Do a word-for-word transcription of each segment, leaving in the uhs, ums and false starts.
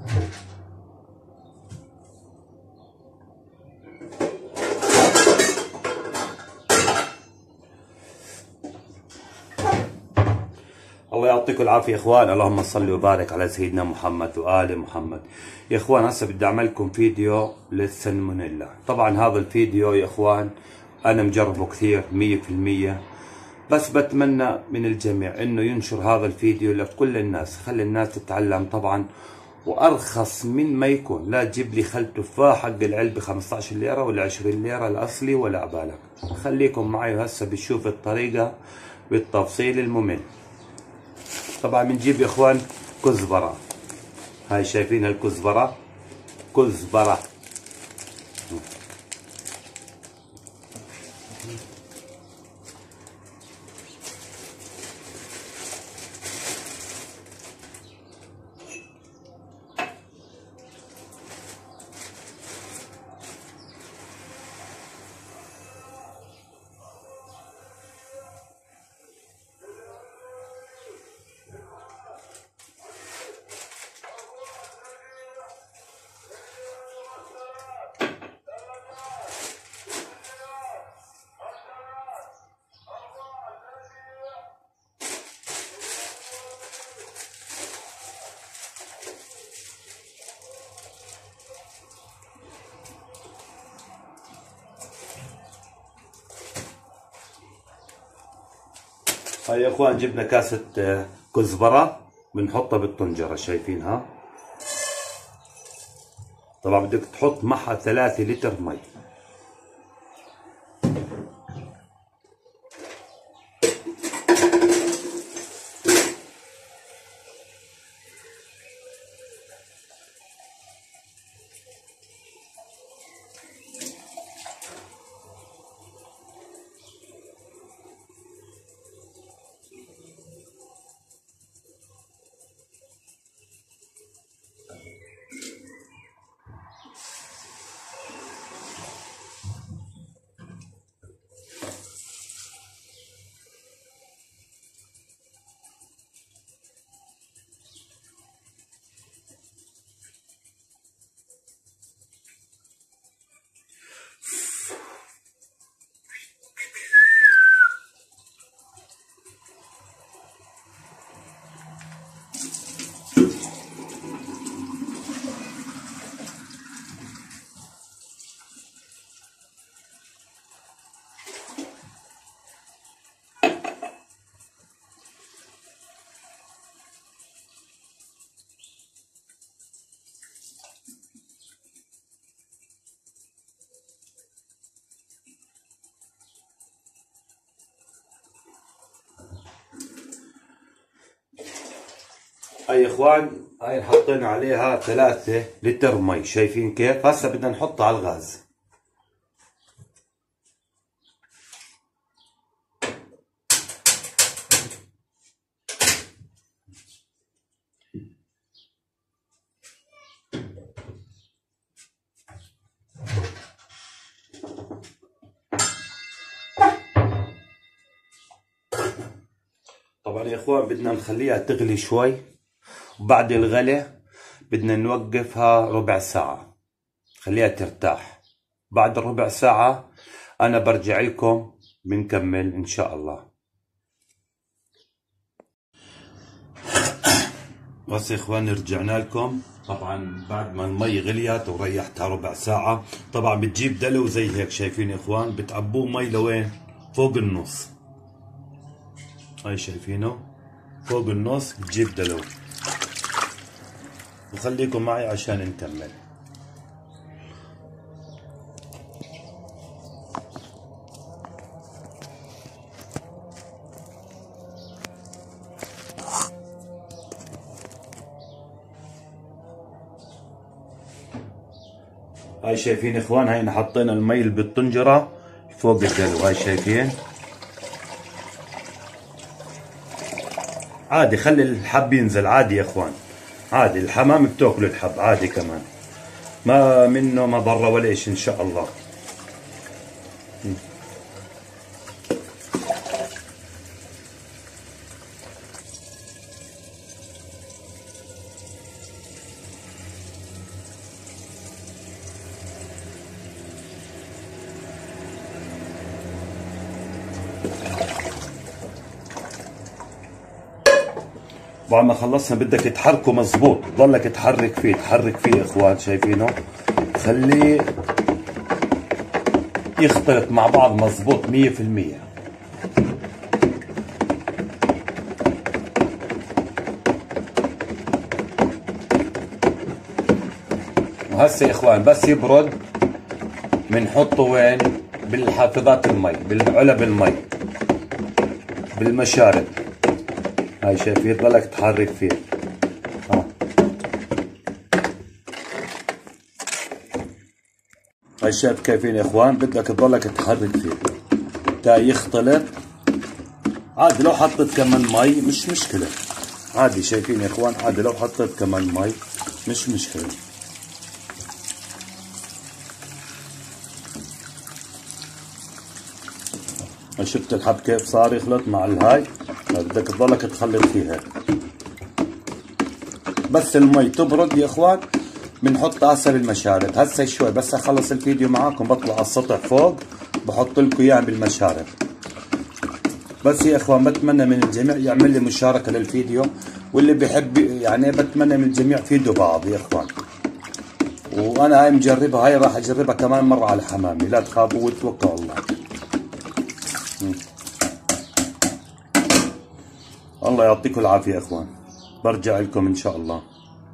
الله يعطيكم العافية يا اخوان. اللهم صل وبارك على سيدنا محمد وآل محمد. يا اخوان هسه بدي اعمل لكم فيديو للسالمونيلا. طبعا هذا الفيديو يا اخوان انا مجربه كثير مية في المية، بس بتمنى من الجميع انه ينشر هذا الفيديو لكل الناس، خلي الناس تتعلم طبعا، وارخص من ما يكون. لا تجيب لي خل تفاح حق العلبة خمسة عشر ليرة ولا عشرين ليرة الاصلي ولا عبالك. خليكم معي هسه بتشوف الطريقة بالتفصيل الممل. طبعا بنجيب يا اخوان كزبرة، هاي شايفين الكزبرة، كزبرة هاي يا اخوان جبنا كاسة كزبرة بنحطها بالطنجرة، شايفينها. طبعا بدك تحط معها ثلاثة لتر مي. هاي يا اخوان هاي حطينا عليها ثلاثة لتر مي، شايفين كيف؟ هسه بدنا نحطها على الغاز. طبعا يا اخوان بدنا نخليها تغلي شوي، وبعد الغلي بدنا نوقفها ربع ساعة، خليها ترتاح. بعد ربع ساعة أنا برجع لكم بنكمل إن شاء الله. بس يا إخوان رجعنا لكم طبعا بعد ما المي غليت وريحتها ربع ساعة. طبعا بتجيب دلو زي هيك، شايفين يا إخوان بتعبوه مي لوين؟ فوق النص. هاي شايفينه فوق النص بتجيب دلو. وخليكم معي عشان نكمل. هاي شايفين اخوان، هاي حطينا المي بالطنجرة فوق الدلو، هاي شايفين. عادي خلي الحب ينزل عادي يا اخوان، عادي. الحمام بتاكل الحب عادي كمان، ما منه مضرة ولا إشي إن شاء الله. بعد ما خلصنا بدك تحركه مظبوط، ضلك تحرك فيه تحرك فيه يا اخوان، شايفينه؟ خليه يختلط مع بعض مظبوط مية في المية. وهسه يا اخوان بس يبرد بنحطه وين؟ بالحافظات المي، بالعلب المي، بالمشارب. هاي شايفين؟ ضلك تحرك فيه. ها هاي شايف كيفين يا اخوان؟ بدك تضلك تحرك فيه تا يختلط. عادي لو حطيت كمان مي مش مشكلة، عادي. شايفين يا اخوان؟ عادي لو حطيت كمان مي مش مشكلة. شفت الحب كيف صار يخلط مع الهاي؟ بدك تضلك تخلط فيه هيك. بس المي تبرد يا اخوان بنحط هسه بالمشارب. هسه شوي بس اخلص الفيديو معاكم بطلع على السطح فوق بحط لكم اياه بالمشارب. بس يا اخوان بتمنى من الجميع يعمل لي مشاركة للفيديو، واللي بيحب يعني بتمنى من الجميع فيدوا بعض يا اخوان. وانا هاي مجربها، هاي راح اجربها كمان مرة على حمامي، لا تخافوا وتوكلوا الله. الله يعطيكم العافية يا اخوان، برجع لكم ان شاء الله.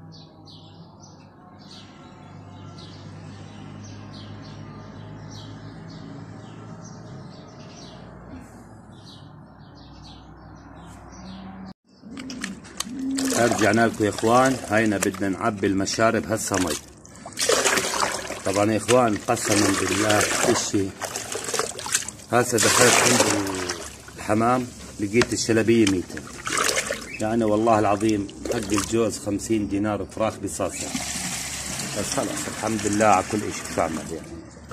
رجعنا لكم يا اخوان. هينا بدنا نعبي المشارب هسه مي. طبعا يا اخوان قسما بالله اشي، هسه دخلت عند الحمام لقيت الشلبية ميتة، يعني والله العظيم حق الجوز خمسين دينار فراخ بصاصة. بس خلاص الحمد لله على كل اشي. شو اعمل يعني؟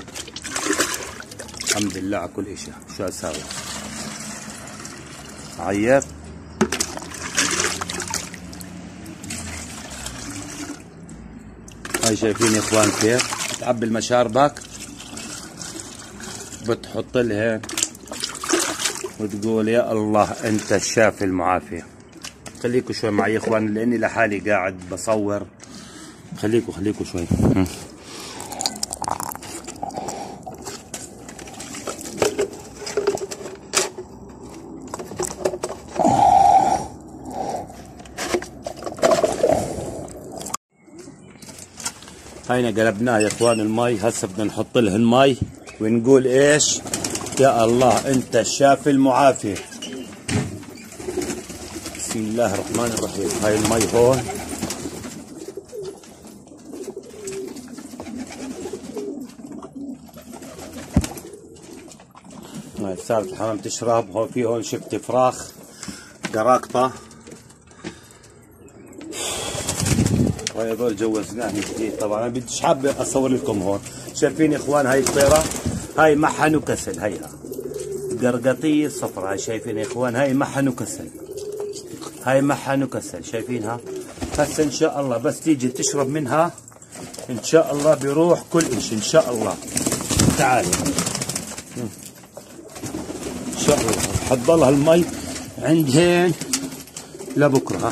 الحمد لله على كل اشي، شو اساوي؟ عيط. هاي شايفين يا اخوان كيف بتعبي المشاربك، بتحط لها وتقول يا الله انت الشافي المعافي. خليكوا شوي معي يا اخوان لاني لحالي قاعد بصور. خليكوا خليكوا شوي. هينا قلبناه يا اخوان المي. هسه بدنا نحط لها المي ونقول ايش؟ يا الله انت الشافي المعافي. بسم الله الرحمن الرحيم. هاي المي هون. هاي صارت الحمام تشرب. هون في هون شفت فراخ قراقطة، وهذول جوزناه من جديد. طبعا انا بديش حابب اصور لكم هون. شايفين يا اخوان هاي الطيرة؟ هاي محن وكسل. هيها قرقطية صفرا. هاي شايفين يا اخوان؟ هاي محن وكسل. هاي محن وكسل. شايفينها؟ هسه ان شاء الله بس تيجي تشرب منها ان شاء الله بيروح كل اشي ان شاء الله. تعالي ان شاء الله. حتضلها المي عندهن لبكره.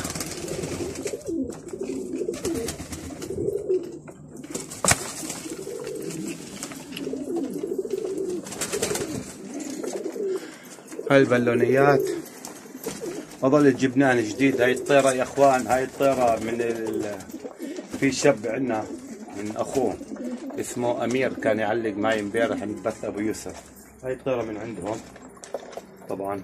هاي البالونيات اظل جبنان جديد. هاي الطيرة يا اخوان، هاي الطيرة من ال... في شاب عندنا من اخوه اسمه امير كان يعلق معي امبارح عند بث ابو يوسف. هاي الطيرة من عندهم طبعا،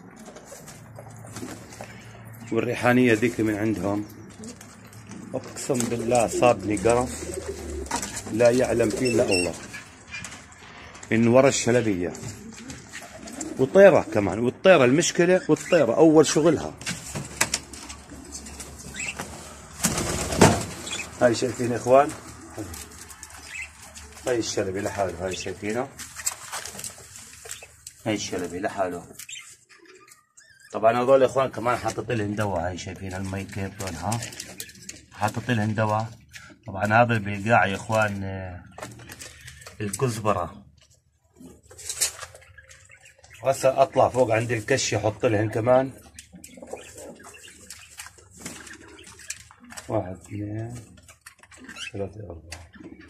والريحانية ذيك من عندهم. اقسم بالله صابني قرف لا يعلم فيه الا الله، من ورا الشلبية. وطيرة كمان، والطيرة المشكلة، والطيرة أول شغلها. هاي شايفين يا إخوان؟ هاي الشلبي لحاله. هاي شايفينه؟ هاي الشلبي لحاله. طبعا هذول يا إخوان كمان حاطط لهم دواء. هاي شايفين المي كيف لونها؟ حاطط لهم دواء. طبعا هذا البقاع يا إخوان الكزبرة. هسه اطلع فوق عند الكش احط لهن كمان واحد اثنين ثلاثة أربعة.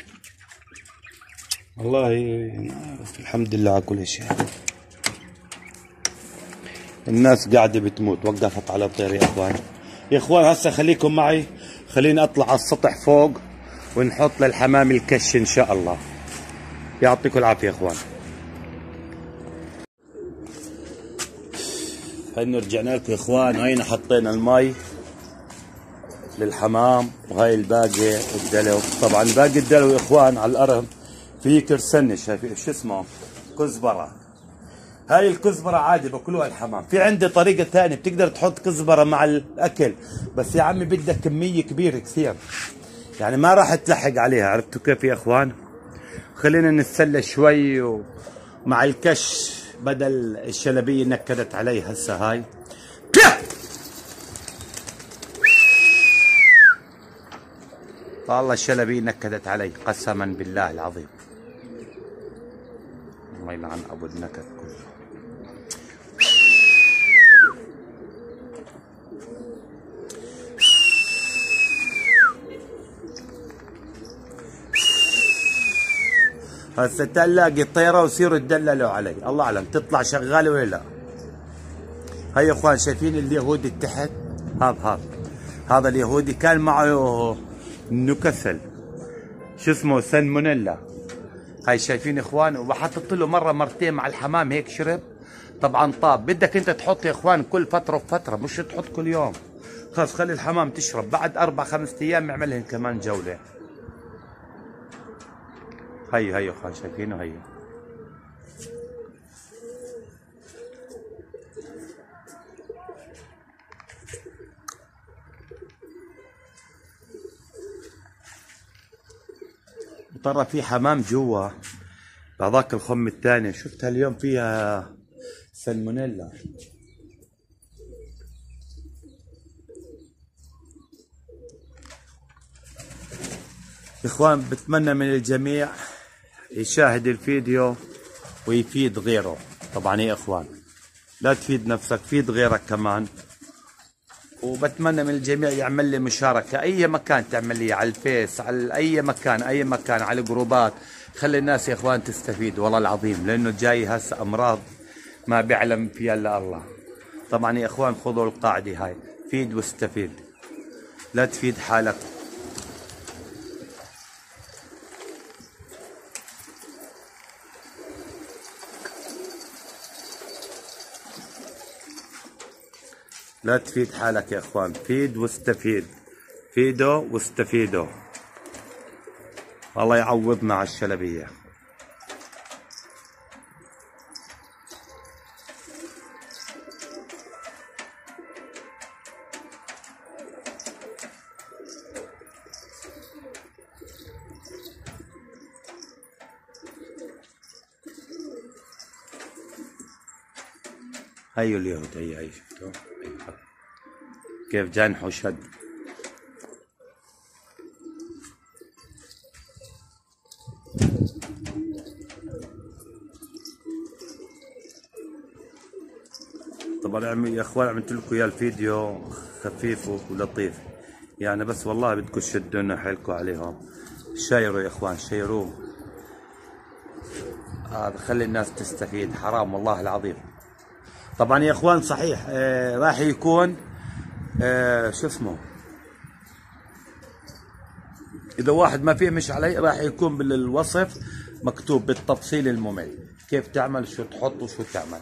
والله الحمد لله على كل شيء. الناس قاعدة بتموت، وقفت على الطير يا اخوان. يا اخوان هسه خليكم معي، خليني اطلع على السطح فوق ونحط للحمام الكش ان شاء الله. يعطيكم العافية يا اخوان. هينا رجعنا لكم يا اخوان، هينا حطينا المي للحمام، وهاي الباقي الدلو. طبعا باقي الدلو يا اخوان على الارض في كرسنة، شايفين شو اسمه؟ كزبرة. هاي الكزبرة عادي باكلوها الحمام. في عندي طريقة ثانية، بتقدر تحط كزبرة مع الأكل، بس يا عمي بدك كمية كبيرة كثير، يعني ما راح تلحق عليها. عرفتوا كيف يا اخوان؟ خلينا نتسلى شوي ومع الكش، بدل الشلبية نكدت علي هسه هاي. والله الشلبية نكدت علي قسما بالله العظيم. الله يلعن ابو النكد كله. هسه تلاقي الطيره ويصيروا يدللوا علي، الله اعلم تطلع شغاله ولا لا. هيا يا اخوان شايفين اليهودي تحت؟ هذا هذا هذا اليهودي كان معه نكسل، شو اسمه؟ سالمونيلا. هاي شايفين يا اخوان؟ وحطيت له مره مرتين مع الحمام هيك شرب، طبعا طاب. بدك انت تحط يا اخوان كل فتره وفتره، مش تحط كل يوم. خلص خلي الحمام تشرب، بعد اربع خمس ايام اعملهن كمان جوله. هي هي يا اخوان شايفينه؟ هي ترى في حمام جوا بهذاك الخم الثاني، شفتها اليوم فيها سالمونيلا. اخوان بتمنى من الجميع يشاهد الفيديو ويفيد غيره. طبعا يا اخوان لا تفيد نفسك، فيد غيرك كمان. وبتمنى من الجميع يعمل لي مشاركة اي مكان، تعمل لي على الفيس، على اي مكان، اي مكان على الجروبات. خلي الناس يا اخوان تستفيد والله العظيم، لانه جاي هسه امراض ما بيعلم فيها الا الله. طبعا يا اخوان خذوا القاعدة هاي، فيد واستفيد، لا تفيد حالك. لا تفيد حالك يا اخوان، فيد واستفيد، فيدوا واستفيدوا. الله يعوضنا على الشلبية. هيو اليهود، هي هي شفتوا كيف جنحوا شد. طبعا يا اخوان عملت لكم اياه الفيديو خفيف ولطيف يعني، بس والله بدكم تشدوا حيلكم عليهم. شيروا يا اخوان، شيروه، هذا خلي الناس تستفيد، حرام والله العظيم. طبعا يا اخوان صحيح آه راح يكون آه شو اسمه، اذا واحد ما فهمش علي راح يكون بالوصف مكتوب بالتفصيل الممل كيف تعمل، شو تحط وشو تعمل.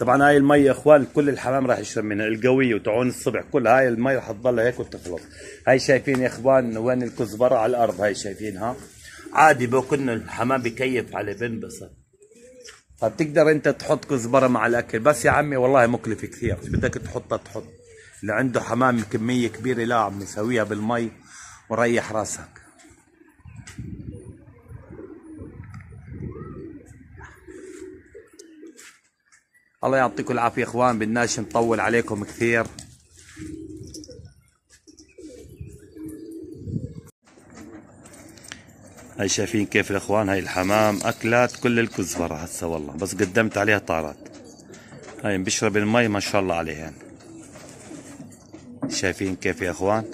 طبعا هاي المي يا اخوان كل الحمام راح يشرب منها، القويه وتعون الصبح، كل هاي المي راح تضل هيك وتخلص. هاي شايفين يا اخوان وين الكزبره على الارض، هاي شايفينها عادي بكون الحمام بكيف عليه بنبسط. فبتقدر انت تحط كزبره مع الاكل، بس يا عمي والله مكلف كثير، بدك تحطها تحط. اللي عنده حمام كميه كبيره لا عم يسويها بالمي وريح راسك. الله يعطيكم العافيه اخوان، بدناش نطول عليكم كثير. هاي شايفين كيف الاخوان، هاي الحمام اكلت كل الكزبره هسه والله، بس قدمت عليها طارت. هاي بيشرب المي ما شاء الله عليهن. شايفين كيف يا اخوان.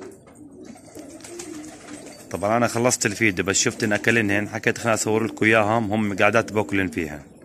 طبعا انا خلصت الفيديو، بس شفت ان اكلنهن حكيت خليني اصور لكم اياهم هم قاعدات باكلن فيها.